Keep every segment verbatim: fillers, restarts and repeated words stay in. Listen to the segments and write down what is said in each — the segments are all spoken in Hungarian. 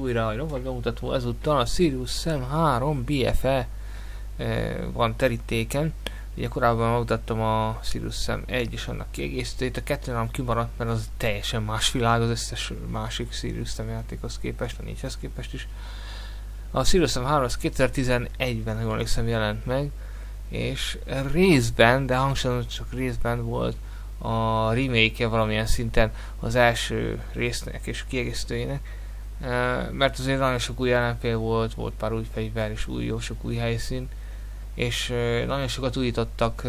újra a rovat bemutató, ezúttal a Sirius Sam három bé ef e e, van terítéken. Ugye korábban megmutattam a Sirius Sam egy és annak kiegészítőjét, a kettő nem kimaradt, mert az teljesen más világ az összes másik Sirius Sam játékhoz képest, a négyhez képest is. A Sirius Sam három az kétezer-tizenegyben, ha jól emlékszem, jelent meg, és részben, de hangsúlyozom, csak részben volt a remake-je valamilyen szinten az első résznek és kiegészítőjének, mert azért nagyon sok új ellenfél volt, volt pár új fegyver és új, jó sok új helyszín, és nagyon sokat újítottak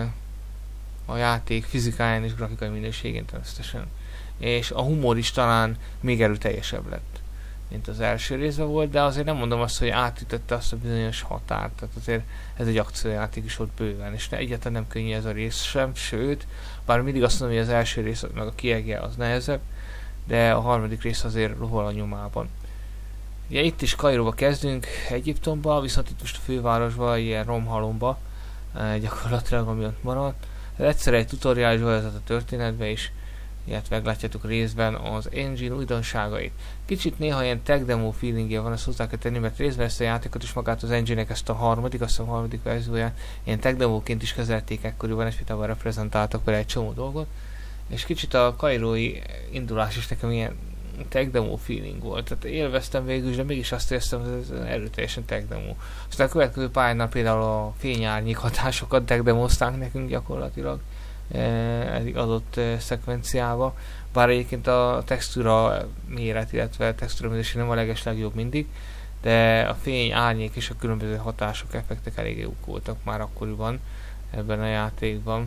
a játék fizikáján és grafikai minőségén természetesen, és a humor is talán még erőteljesebb lett, mint az első részben volt, de azért nem mondom azt, hogy átütötte azt a bizonyos határt, tehát azért ez egy akciójáték is volt bőven, és ne, egyáltalán nem könnyű ez a rész sem, sőt, bár mindig azt mondom, hogy az első rész meg a kiegje az nehezebb, de a harmadik rész azért rohol a nyomában. Ugye itt is Kairóba kezdünk, Egyiptomba, viszont itt most a fővárosba, ilyen romhalomba, gyakorlatilag ami ott maradt. Ez egyszer egy tutoriális vezet a történetbe is, illetve meglátjátok részben az engine újdonságait. Kicsit néha ilyen tech demo feelingje van, ezt hozzá kell tenni, mert részben ezt a játékot is magát az engine-nek ezt a harmadik, azt a harmadik verzióját ilyen tech demóként is kezelték ekkoriban, egyfajtában reprezentáltak vele egy csomó dolgot, és kicsit a kairói indulás is nekem ilyen tech demo feeling volt, tehát élveztem végül is, de mégis azt éreztem, hogy ez erőteljesen tech demo. Aztán a következő pályánál például a fényárnyék hatásokat tech demozták nekünk gyakorlatilag egy adott szekvenciába, bár egyébként a textúra méret, illetve textúra minőség nem a legeslegjobb mindig, de a fény, árnyék és a különböző hatások, effektek elég jók voltak már akkoriban ebben a játékban.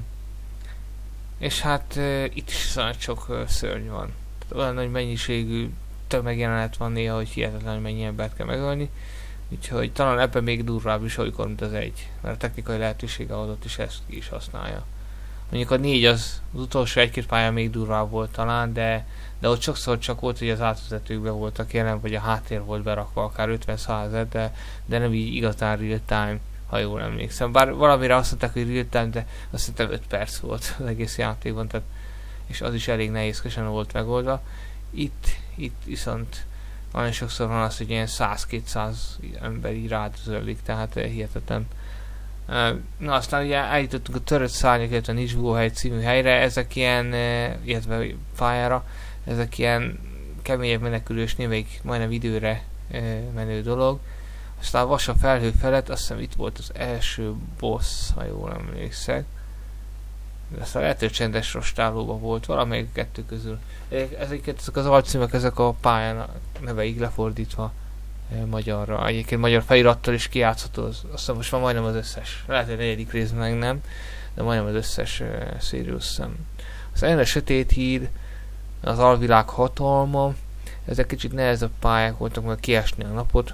És hát e, itt is sok uh, szörny van. Tehát olyan nagy mennyiségű tömegjelenet van néha, hogy hihetetlen, hogy mennyi embert kell megölni. Úgyhogy talán ebben még durvább is olykor, mint az egy, mert a technikai lehetősége adott is ezt ki is használja. Mondjuk a négy az, az utolsó egy-két pálya még durvább volt talán, de, de ott sokszor csak volt, hogy az átvezetőkben voltak jelen, vagy a háttér volt berakva, akár ötven-száz, de, de nem így igazán real time, ha jól emlékszem. Bár valamire azt mondták, hogy real time, de azt hiszem öt perc volt az egész játékban, tehát, és az is elég nehézkesen volt megoldva. Itt, itt viszont nagyon sokszor van az, hogy ilyen száz-kétszáz ember így rádözölik, tehát hihetetlen. Na aztán ugye eljutottunk a törött szárnyak, illetve a Nicsbóhely című helyre, ezek ilyen, illetve pályára, ezek ilyen keményebb menekülős, némelyik majdnem időre menő dolog. Aztán a vas a felhő felett, azt hiszem itt volt az első boss, ha jól emlékszek. De aztán lehet, hogy csendes rostálóban volt, valamelyik kettő közül. Ezeket, ezek az alcímek, ezek a pályán neveik lefordítva magyarra. Egyébként magyar felirattal is kijátszható, az, azt hiszem most már majdnem az összes. Lehet, hogy negyedik rész meg nem, de majdnem az összes uh, Sirius Sam. Az Enne Sötét Híd, az Alvilág hatalma, ezek kicsit nehezebb pályák voltak, mert kiesni a napot.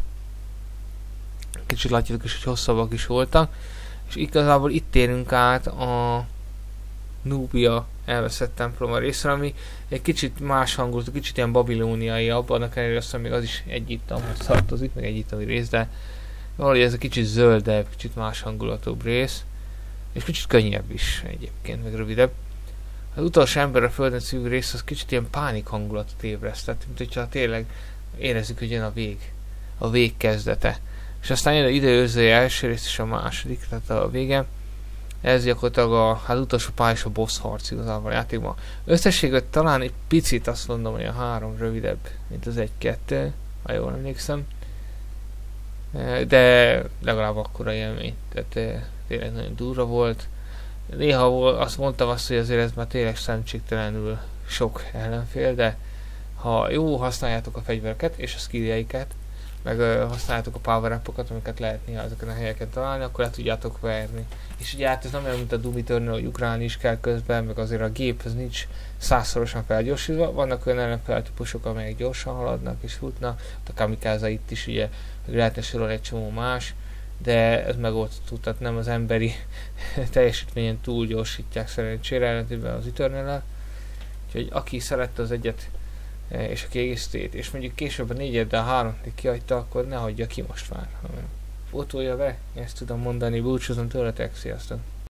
Kicsit látjátok is, hogy hosszabbak is voltak. És igazából itt térünk át a Nubia elveszett temploma részre, ami egy kicsit más hangulatú, kicsit ilyen babilóniai, abban a ellenére aztán még az is Egyiptomhoz tartozik, meg egyiptomi rész, de valahogy ez a kicsit zöldebb, kicsit más hangulatúbb rész, és kicsit könnyebb is egyébként, meg rövidebb. Az utolsó ember a földön című rész az kicsit ilyen pánik hangulatot ébreszt, tehát mint hogyha tényleg érezzük, hogy jön a vég, a vég kezdete. És aztán jön az időőrzője első rész és a második, tehát a vége. Ez gyakorlatilag a, hát utolsó pálya és a boss harc igazából a játékban. Összességben talán egy picit azt mondom, hogy a három rövidebb, mint az egy-kettő, ha jól emlékszem. De legalább akkora élmény, tehát tényleg nagyon durva volt. Néha azt mondtam azt, hogy azért ez már tényleg szemcségtelenül sok ellenfél, de ha jó használjátok a fegyvereket és a skilljeiket, meg uh, használjátok a power-upokat, amiket lehet néha ezeken a helyeken találni, akkor le tudjátok verni. És ugye hát ez nem olyan, mint a Doom Eternal, hogy ugrálni is kell közben, meg azért a gép az nincs százszorosan felgyorsítva. Vannak olyan ellenfeltípusok, amelyek gyorsan haladnak és futnak, a Kamikaze itt is ugye, meg lehetne sorolni egy csomó más, de ez megoldható, tehát nem az emberi teljesítményen túl gyorsítják szerencsére ellentétben az Eternal-el. Úgyhogy aki szerette az egyet és a kiegészítőjét, és mondjuk később a négyeddel a háromig kihagyta, akkor ne hagyja ki most már, hanem fotója be, ezt tudom mondani, búcsúzom tőletek, sziasztok!